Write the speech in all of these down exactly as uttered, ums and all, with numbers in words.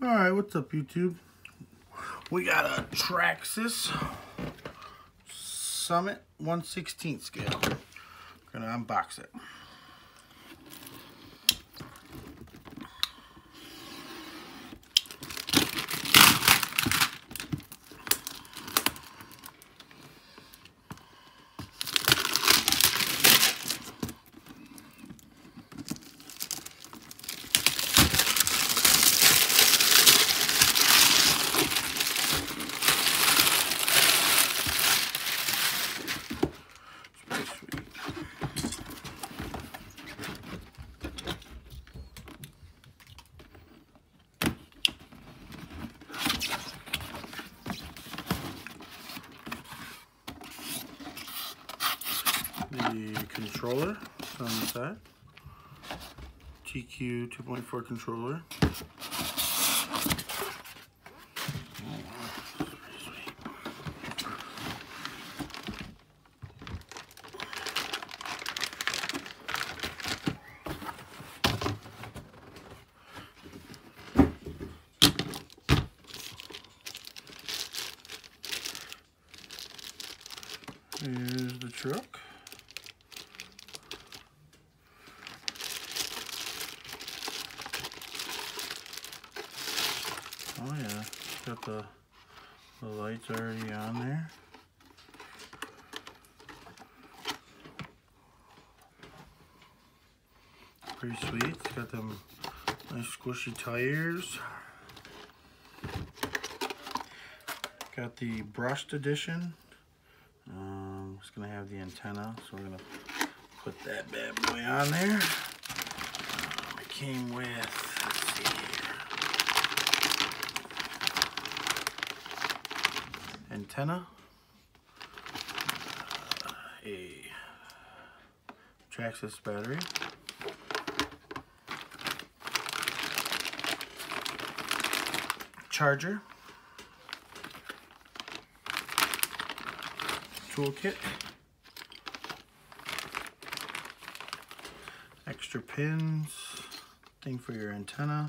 Alright, what's up YouTube? We got a Traxxas Summit one sixteenth scale. Gonna unbox it. The controller on the side, T Q two point four controller. Here's the truck. Oh yeah, got the, the lights already on there. Pretty sweet. It's got them nice squishy tires. Got the brushed edition. Um, it's gonna have the antenna, so we're gonna put that bad boy on there. Um, it came with, let's see here, antenna, uh, a Traxxas battery, charger, toolkit, extra pins, thing for your antenna,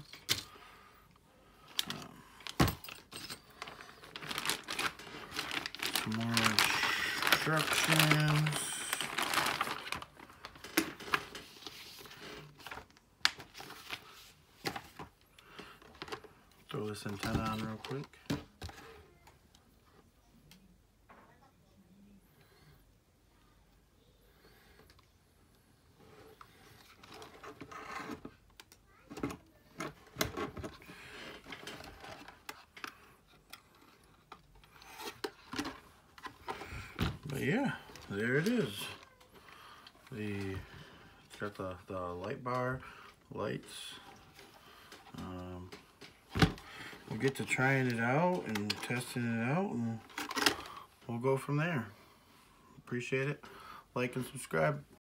um, some more instructions, throw this antenna on real quick. But yeah, there it is. The it's got the, the light bar, lights. Um, we'll get to trying it out and testing it out, and we'll go from there. Appreciate it. Like and subscribe.